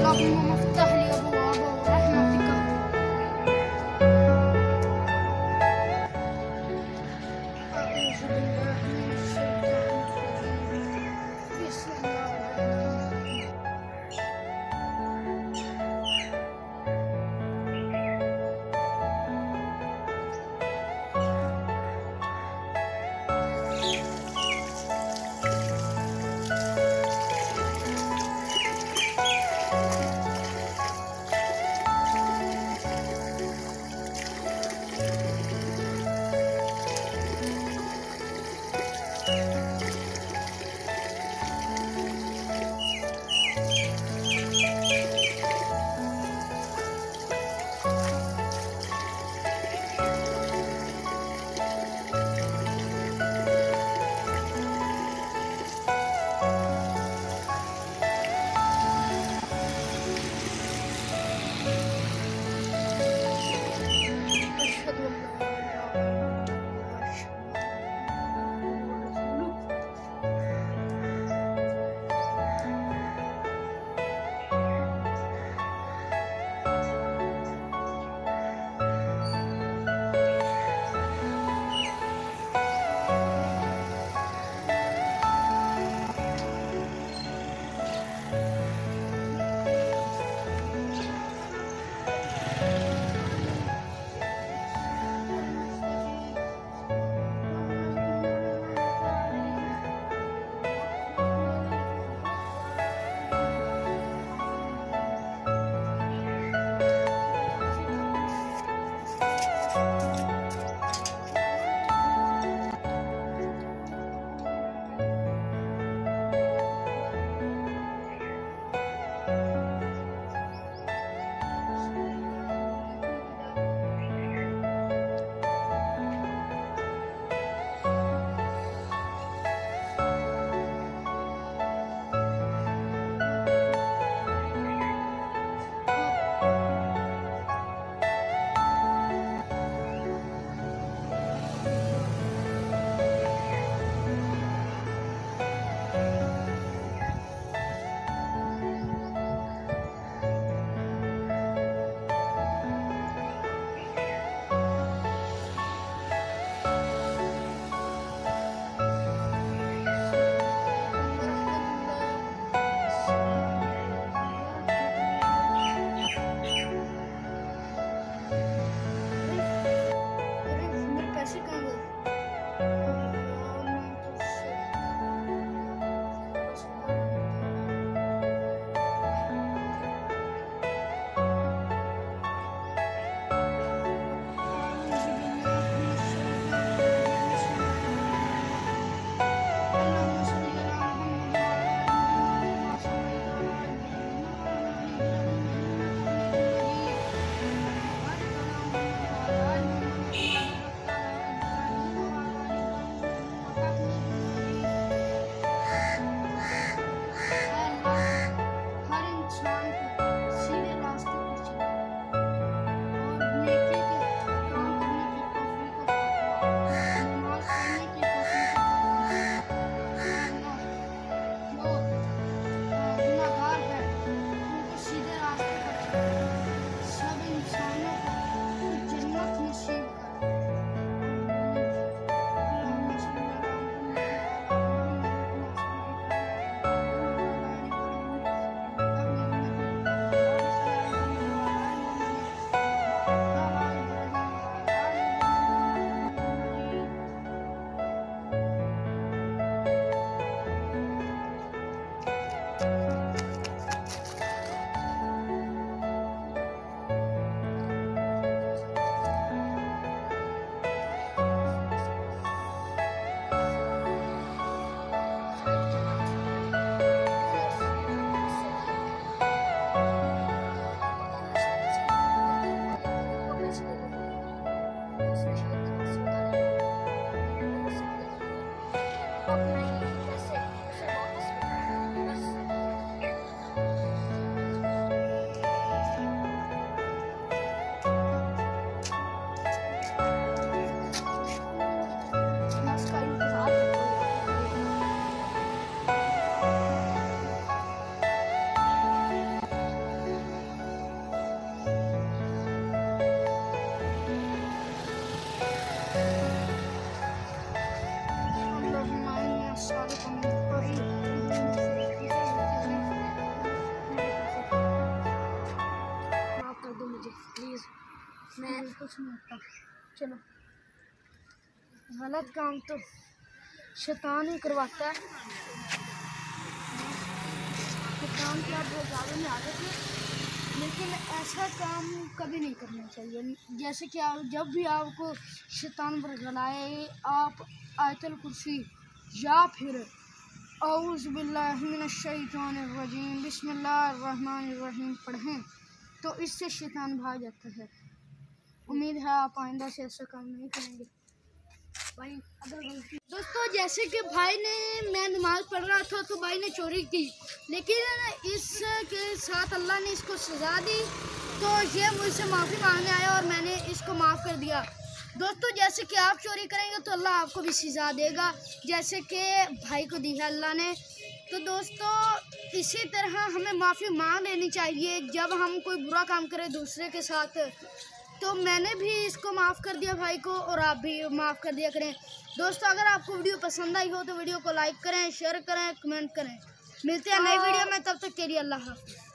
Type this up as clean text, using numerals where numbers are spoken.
اللهم افتح لي أبواب رحمتك. أعوذ بالله من الشيطان الرجيم. بسم الله الرحمن الرحيم. कुछ नहीं होता। चलो, गलत काम तो शैतान ही करवाता है। शैतान की आप बहुत ज़्यादा में आदत है, लेकिन ऐसा काम कभी नहीं करना चाहिए। जैसे कि आप जब भी आपको शैतान बरगलाए, आप आयतुल कुर्सी या फिर औज़ु बिल्लाहि मिनश शैतानिर रजीम बिस्मिल्लाहिर रहमानिर रहीम पढ़ें तो इससे शैतान भाग जाता है। उम्मीद है आप आइंदा से ऐसा काम नहीं करेंगे। भाई अगर गलती दोस्तों, जैसे कि भाई ने, मैं नमाज़ पढ़ रहा था तो भाई ने चोरी की, लेकिन इसके साथ अल्लाह ने इसको सज़ा दी, तो ये मुझसे माफ़ी मांगने आया और मैंने इसको माफ़ कर दिया। दोस्तों, जैसे कि आप चोरी करेंगे तो अल्लाह आपको भी सज़ा देगा, जैसे कि भाई को दी है अल्लाह ने। तो दोस्तों, इसी तरह हमें माफ़ी मांग लेनी चाहिए जब हम कोई बुरा काम करें दूसरे के साथ। तो मैंने भी इसको माफ़ कर दिया भाई को, और आप भी माफ़ कर दिया करें। दोस्तों, अगर आपको वीडियो पसंद आई हो तो वीडियो को लाइक करें, शेयर करें, कमेंट करें। मिलते हैं नई वीडियो में, तब तक के लिए अल्लाह हाफ़िज़।